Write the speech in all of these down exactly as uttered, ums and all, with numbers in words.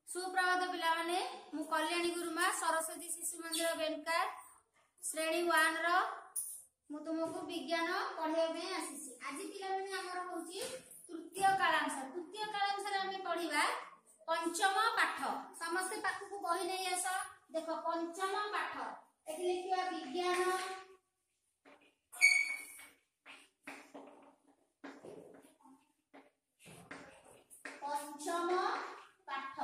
सुप्रभात पिला माने मु कल्याणी गुरुमा सरस्वती शिशु मंदिर बेनका श्रेणी वन रो मु तुमको विज्ञान पढ़ाई में आसीसी। आज पिला माने हमर होची तृतीय कालांश। तृतीय कालांश रे हमें पढ़िबा पंचम पाठ। समस्त पाठ को बही नै आस। देखो पंचम पाठ एठी लिखिबा विज्ञान पंचम पाठ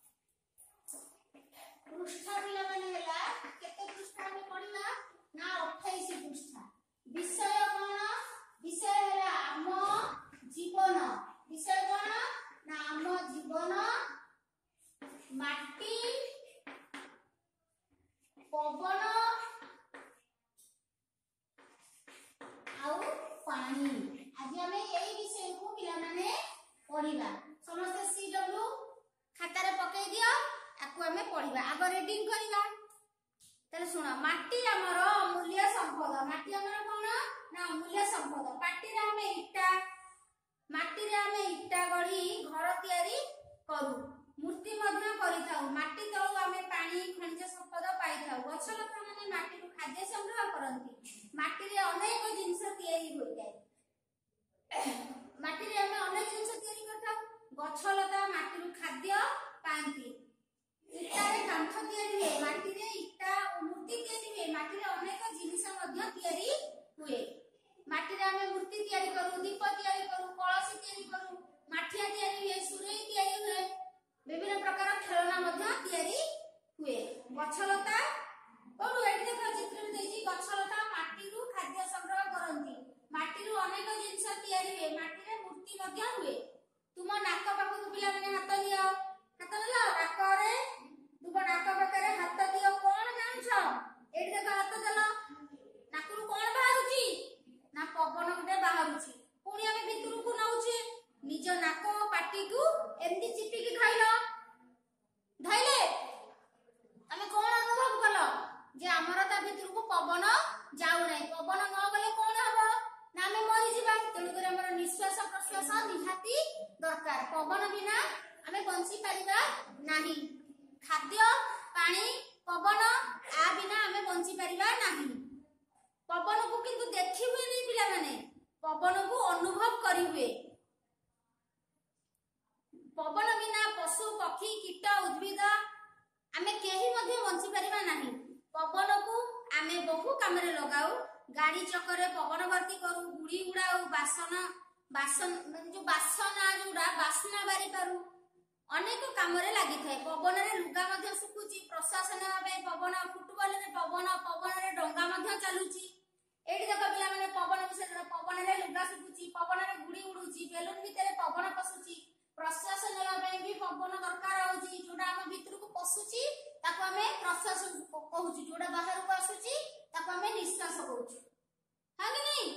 पृष्ठा पिला माने होला केते पृष्ठा में पढिबा ना अट्ठाईस पृष्ठा। विषय कोन? विषय होला आम जीवन। विषय कोन ना आम जीवन माटी पवन आउ पानी। आज हमें एई विषय को पिला माने पढिबा। समस्त सी डब्ल्यू खाता रे पकई दियो आकु हमें पढिबा। आगो रीडिंग करिबा। तले सुनो माटी हमर अमूल्य संपद। माटी हमर कोन ना अमूल्य संपद। माटी रे हमें इटा माटी रे हमें इटा गढी घर तयारी करू। मूर्ति मध्य करि थाउ। माटी तळु हमें पानी खनिज संपद पाई थाउ। गछलता माने माटी रु खाद्य संग्रह करंती। माटी रे अनेक जिनिस तयारी होई जाय। माटी रे हमें अनेक जिनिस तयारी करथाउ। गछलता माटी रु खाद्य पांती। इटा रे कांथ तयारी हुए। माटी रे इटा मूर्ति तयारी हुए। माटी रे अनेक जिनिस मध्य तयारी हुए। माटी रे हमें मूर्ति तयारी करू, दीप तयारी करू, कलश तयारी करू, माठिया तयारी हुए, सुरई तयारी हुए, विभिन्न प्रकार खेलना मध्य तयारी हुए। गछलता कोडु एठी देखो चित्र में देजी गछलता माटी रु खाद्य संग्रह करंती। माटी रु अनेक जिनिस तयारी हुए। माटी रे मूर्ति मध्य हुए। तुम नाक पाखु पिला माने हाथ दियो। हाथ दियो नाक रे तुम नाक पाखरे हाथ दियो। कोन जानुछ एठी देखो हाथ देलो नाकरु कोन बाहरुची ना पवन गुटे बाहरुची। पुणी हमें भितरु को नउची निज नाक पाटी को एमती चिपी के खाइलो धइले हमें कोन अनुभव कलो जे हमर ता भितरु को पवन जाउ नै। पवन न गले कोन हबो ना हमें मरि जिबा। तेनु करे हमर निश्वास प्रश्वास निहाती दरकार। पवन बिना हमें बंची परिबा नाही। खाद्य पानी पवन आ बिना हमें बंची परिबा नाही। पवन को किंतु देखि हुए नहीं पिला माने पवन को अनुभव करी हुए। पवन बिना पशु पक्षी कीट उद्भिद हमें केही मध्ये बंची परिबा नाही। पवन को हमें बहु काम रे लगाऊ। गाड़ी चक्कर पवन भर्ती करू, गुड़ी उड़ाऊ, बासन बासन जो बासना जोड़ा बासना बारी पारू, अनेक काम रे लागि थाए। पवन रे लुगा मध्ये सुकुची। प्रशासन भाबे पवन, फुटबॉल रे पवन, पवन रे डंगा मध्ये चालुची। एठी देखो पिला माने पवन विषय पवन रे लुगा सुकुची, पवन रे गुड़ी उड़ुची, बेलून भितरे पवन पसुची। प्रशासन भाबे भी पवन दरकार होची। जोडा हम भितर को पसुची ताको हमें प्रशासन कहूची। जोडा बाहर को आसुची ताको हमें निश्वास कहूची। हां कि नहीं?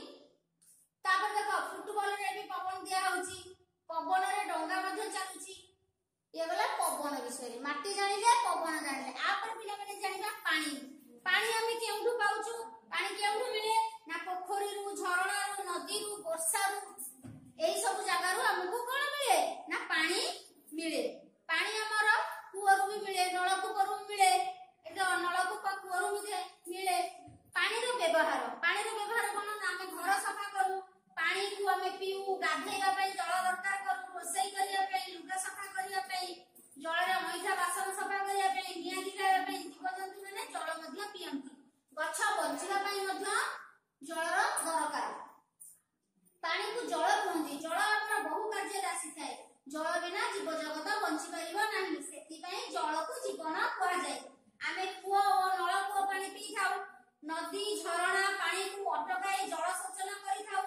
तापर देखो फुटबॉल रे भी पवन दिया होची। पवन रे डंगा मध्ये चालुची। ये गला पवन विषय। माटी जानिले पवन जानिले। आ पर पिला माने जानिबा पानी। पानी हमें केउठु पाउछु? पानी केउठु मिले ना पोखरी रु, झरणा रु, नदी रु, वर्षा रु, एई सब जगह रु हमको कोन मिले ना पानी मिले। पानी हमर कुआरु भी मिले, नलकूप रु मिले। एटा नलकूप कुआरु मिले। पानी रो व्यवहार। पानी रो व्यवहार कोन ना हमें घर सफा करू, पानी को हमें पीऊ, गाधेगा पई जल दरकार करू, रोसई करिया पई, लुगा सफा करिया पई, जल रे मैठा बासन सफा करिया पई, निया दिखाया पई, जीवजंतु माने जल मध्य पियंती। गछ बंचिबा पई मध्य जल रो दरकार। पानी को जल कहंती। जल हमर बहु कार्य राशि थाए। जल बिना जीव जगत बंची परिबो नाही। सेति पई जल को जीवन कहआ जाय। आमे कुओ ओ नलकूप पानी पी थाउ। नदी झरणा पानी को अटकाई जल सेचन करि थाउ।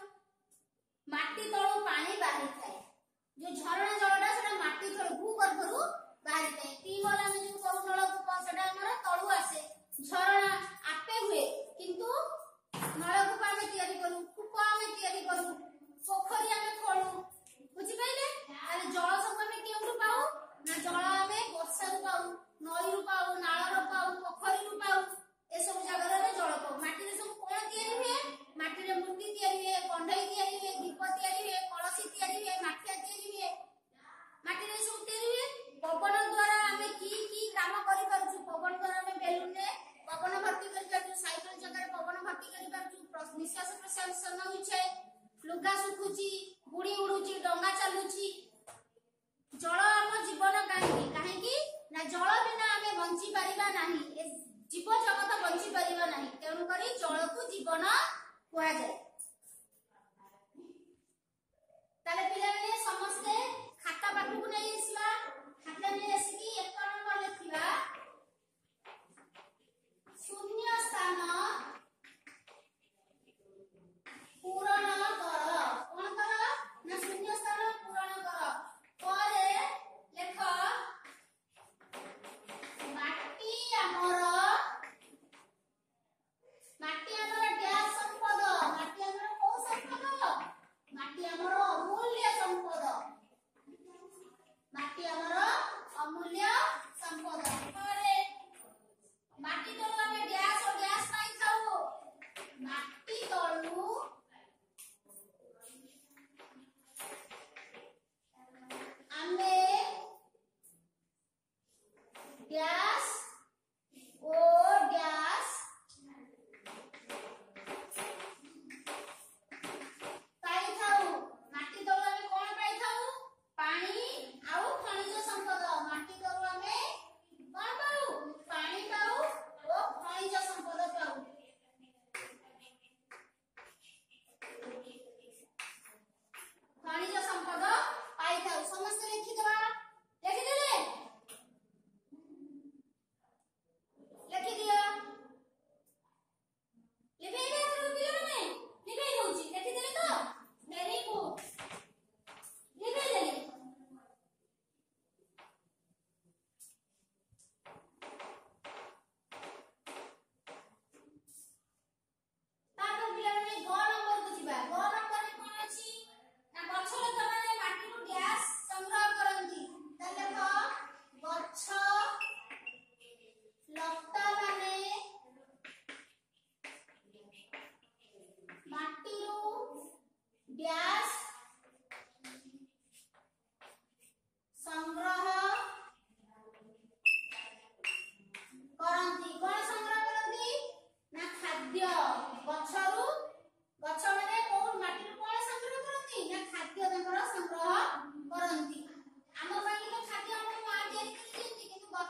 माटी तळु पानी बाहरी थाए। जो झरणा जलटा सेटा माटी तळु भूगर्भ रु बाहरी थाए। टीवल हम जो करू नलकूप सेटा हमर तळु आसे। झरणा आपे हुए किंतु नलकूप हम तयारी करू, कूप हम तयारी करू, पोखरी हम खोलू। बुझि पाइले? अरे जल सब हम केउठु पाऊ ना जल हम वर्षा रु पाऊ, नई रु पाऊ, नाळ रु पाऊ, पोखरी रु पाऊ। ए सब जगह रे जल पाऊ। माटी रे सब कोन तयारी हुए? माटी रे मूर्ति तयारी हुए, कंढई तयारी हुए, दीप तयारी हुए, कलसी तयारी हुए, माठिया तयारी हुए। माटी रे सब तयारी हुए। पवन द्वारा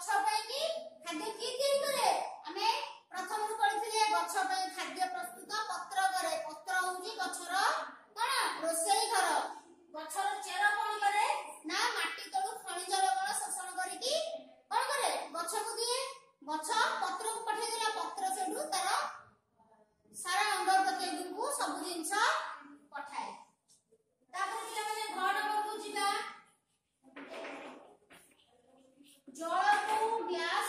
गछ ପାଇଁ କି ଖାଦ୍ୟ କି ତିଆରି କରେ ଆମେ प्रथम पढ़िथिले गछ ପାଇଁ खाद्य प्रस्तुत पत्र करे पत्र होउची गछर कोन रोसई घर गछर चेर कोन करे ना माटी तळु खनिज लवण शोषण करी की कोन करे गछ को दिए गछ पत्र को पठै देला पत्र सेठू तार सारा अंग प्रत्यंग को सब जिंस पठाए तापर पिला माने घ नंबर को जिबा जल को ग्लास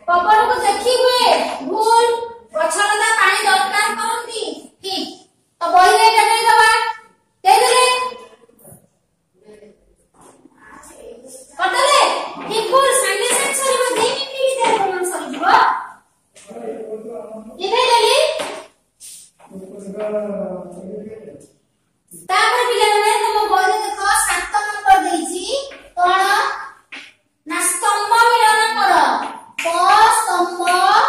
पवन को देखी हुए भूल गछलता पानी दरकार करंती ठीक तो बही रे देई दबा दे देले करतले ठीक भूल संगे संग सरीबो दो मिनिट भीतर कोन सरीबो ये देली तापर पिला ने तुम बही देखो सात नंबर देइची कोन ना स्तंभ मिलन कर क स्तंभ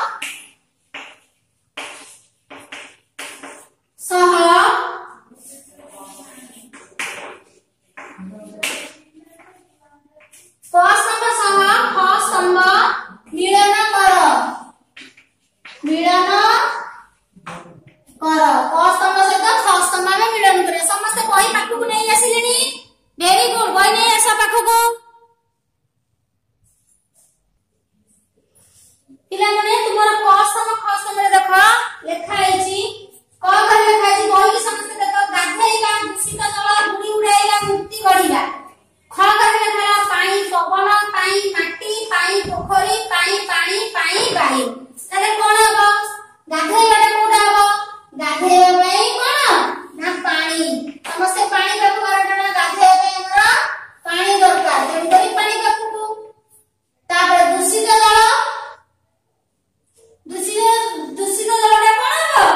सह क स्तंभ सह ख स्तंभ मिलन कर मिलन कर क स्तंभ सहित ख स्तंभ में मिलन करे समस्त बही पाखु नै आसिलेनी वेरी गुड बही नै आसा पाखु को पिला माने तुमर क स्तंभ ख स्तंभ रे देखो लेखा आइची क कर लेखा आइची बही की समस्त देखो गाधैला दूषित जल बुडी उडाइला मुक्ति गढिला ख कर लेखा पानी पवन पाई माटी पाई पोखरी पाई पानी पाई बाई ताले कोन हबो गाधैला कोडा हबो गाधैया पई कोन ना पानी समस्त पानी व्यवहार करना गाधैया पई हमरा पानी दरकार तेणु करी पानी पाखु तापर दूषित जल दूषित दूषित जलटा कोन हबो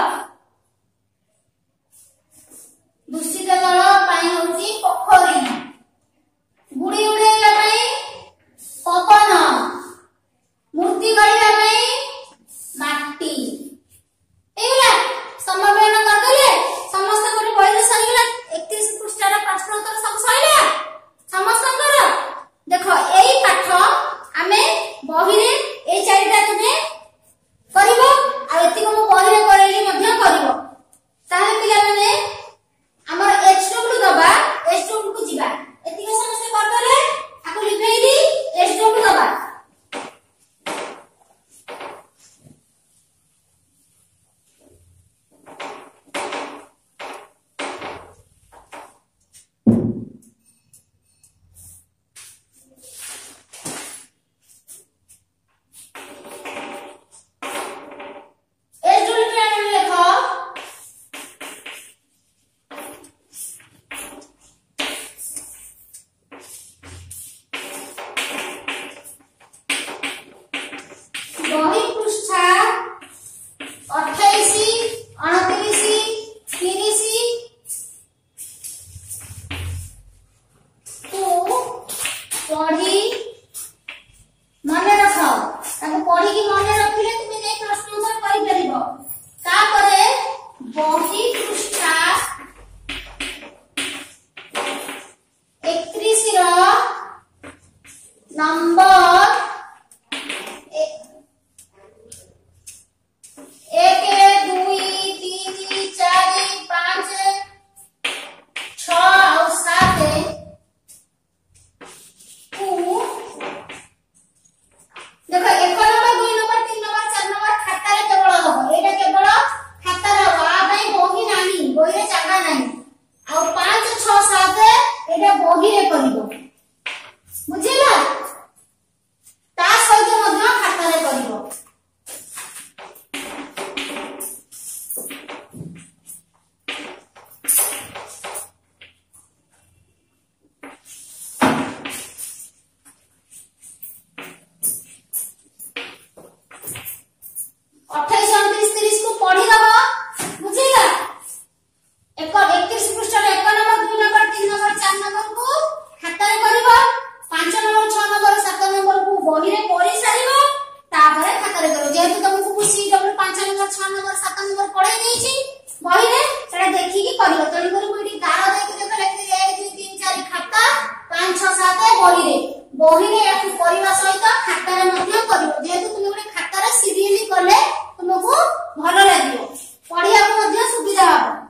दूषित जल पाई होची पोखरी बुडी उडेला पई पवन मूर्ति गढिला पई माटी एला समवेदन करदले समस्त कोरी बहिरे सरीला इकतीस पृष्ठार प्रश्न उत्तर सब सरीला समस्त कर देखो एई पाठ आमे बहिरे एई चारिटा तुमे करिवो आ एति को बहिरे करैली मध्य करिवो ताहे पिला माने हमर एच डब्ल्यू दबा एच डब्ल्यू को जिबा एति को समस्त करदले आको लिखैली एच डब्ल्यू दबा बही पृष्ठा अट्ठाईस उनतीस तीस को पढ़ी मने रख ताको पढ़ी की मने रखिले तुमे नै प्रश्न उत्तर करि परिबो तापरे बही पृष्ठा इकतीस रो नंबर एक दुई तीन चार पांच छ और सात को देखो एक नंबर दुई नंबर तीन नंबर चार नंबर खाता रे केवल हो एटा केवल खाता रे आ भाई बही नाही बही रे जगह नाही और पांच छ सात एटा बही रे करिवो बुझिला ता सहित मध्य खाता रे करिवो अट्ठाईस उनतीस तीस को पढ़ी दबा बुझिला एक इकतीस पृष्ठ रे एक नंबर दो नंबर तीन नंबर चार नंबर को खाता रे करबो पांच नंबर छह नंबर सात नंबर को बही रे पढ़ी सारिबो तापरे खाता रे करो जेतु तुमको खुशी डब्ल्यू पांच नंबर छह नंबर सात नंबर पढ़ाई देछि बही रे सेटा देखि की करबो तणी करी कोठी गारो देखि देखो लिखि एक दो तीन चार खाता पांच छह सात बही रे बही रे याकु परिवा सहित खाता रे मध्य करबो जेतु तुम गोटे खाता रे सीरियली करले तुमको भलो लागियो पढ़िया को मध्य सुविधा हो